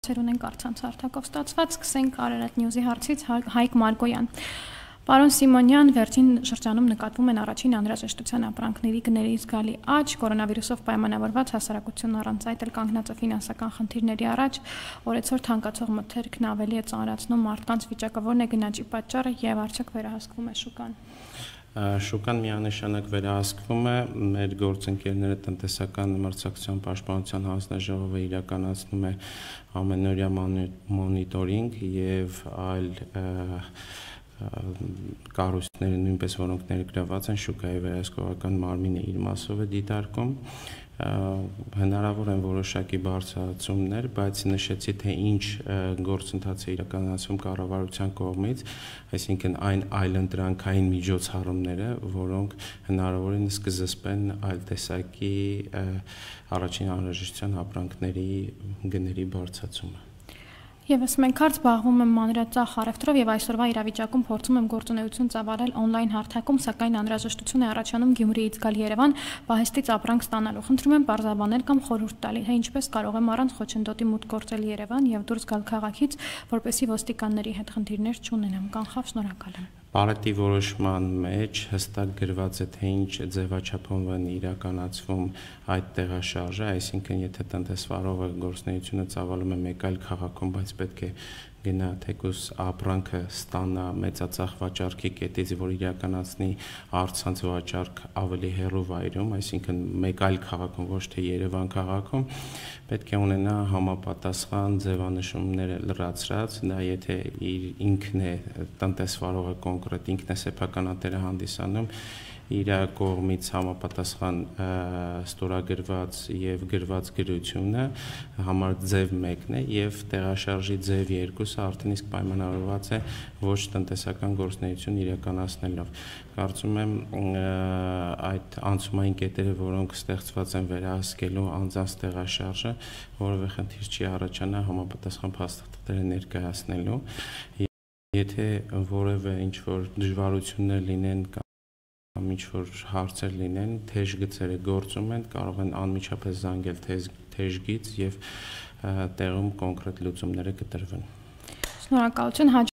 ունենք առցանց հարթակով ստացված, սկսենք Արարատ Նյուզի հարցից Հայկ Մարգոյան։ Պարոն Սիմոնյան, վերջին շրջանում նկատվում են առաջին անհրաժեշտության ապրանքների գների զգալի աճ, կորոնավիրուսով պայմանավորված հասարակությունն առանց այդ էլ կանգնած է ֆինանսական խնդիրների առաջ, օրեցօր թանկացող մթերքն ավելի է ծանրացնում մարդկանց վիճակը, որն է գնաճի պատճառը եւ արդյոք վերահսկվում է շուկան։ Շուկան միանշանակ վերահսկվում է, մեր գործընկերները տնտեսական մրցակցության պաշտպանության հանձնաժողովը իրականացնում է ամենօրյա մոնիտորինգ եւ այլ կառույցները նույնպես որոնք ներգրաված են շուկայի վերահսկողական մարմինը իր մասով է դիտարկում, հնարավոր են որոշակի բարձրացումներ, բայց նշեցի թե ինչ գործընթաց է իրականացվում կառավարության կողմից, այսինքն այն այլընտրանքային միջոցառումները, որոնք հնարավորինս կզսպեն այլ տեսակի առաջին անհրաժեշտության ապրանքների գների բարձրացումը։ Եվս մենք հարց զբաղվում եմ մանրածախ առևտրով եւ այսօրվա իրավիճակում փորձում եմ գործունեություն ծավալել օնլայն հարթակում, սակայն անհրաժեշտություն է առաջանում Գյումրիից գալ Երևան պահեստից ապրանք ստանալու։ Խնդրում եմ պարզաբանել կամ խորհուրդ տալ, թե ինչպես կարող եմ առանց խոչընդոտի մուտք գործել Երևան եւ դուրս գալ քաղաքից, որպեսզի ոստիկանների հետ խնդիրներ չունենամ։ Կանխավ, շնորհակալ եմ։ Պարետի որոշման մեջ հստակ գրված է թե ինչ ձևաչափով են իրականացվում այդ տեղաշարժը, այսինքն եթե տնտեսվարողը գործունեությունը ծավալում է մեկ այլ քաղաքում, բայց պետք է գնա թեկուզ ապրանքը ստանա մեծածախ վաճառքի կետից, որ իրականացնի առցանց վաճառք ավելի հեռու վայրում, այսինքն մեկ այլ քաղաքում, ոչ թե Երևան քաղաքում, պետք է ունենա համապատասխան ձևանշումները լրացրած, դա եթե ինքն է տնտեսվարողը կոնկրետ ինքն է սեփականատերը հանդիսանում, իր կողմից համապատասխան ստորագրված եւ գրված գրությունը համար ձև 1-ն է եւ տեղաշարժի ձև 2-ը արդեն իսկ պայմանավորված է ոչ տնտեսական գործունեություն իրականացնելով։ Կարծում եմ այդ անցումային կետերը, որոնք ստեղծված են վերահսկելու անձանց տեղաշարժը, որևէ խնդիր չի առաջանա համապատասխան փաստաթղթերը ներկայացնելու։ Եթե որևէ ինչ-որ դժվարություններ լինեն կամ ինչ-որ հարցեր լինեն, թեժ գծերը գործում են, կարող են անմիջապես զանգել թեժ գիծ եւ տեղում կոնկրետ լուծումները կտրվեն։ Շնորհակալություն։